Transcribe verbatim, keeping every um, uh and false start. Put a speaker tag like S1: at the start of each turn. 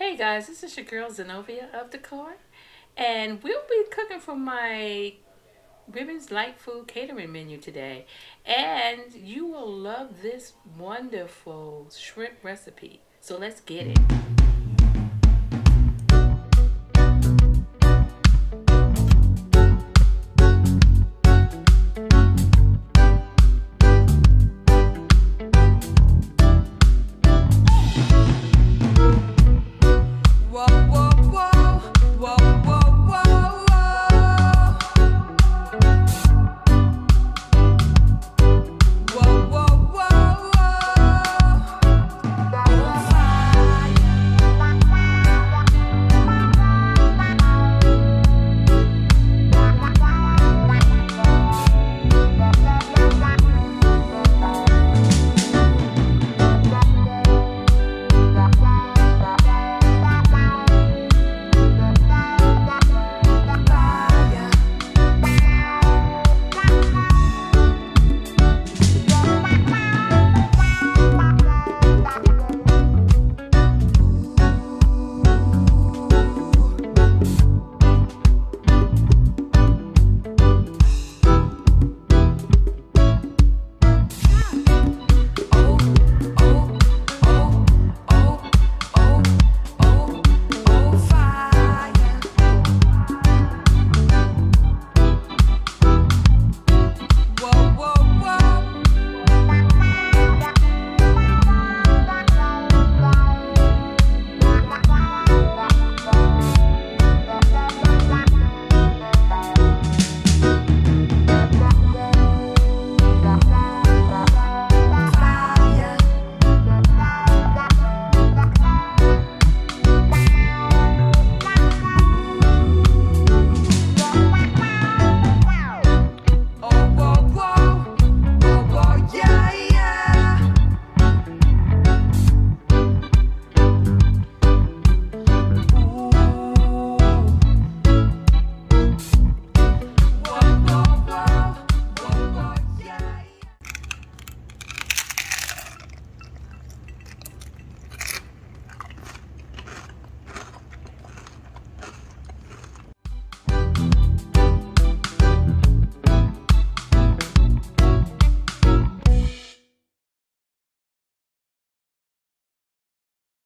S1: Hey guys, this is your girl Zanovia of Decor, and we'll be cooking from my Women's Light Food Catering menu today. And you will love this wonderful shrimp recipe. So let's get it.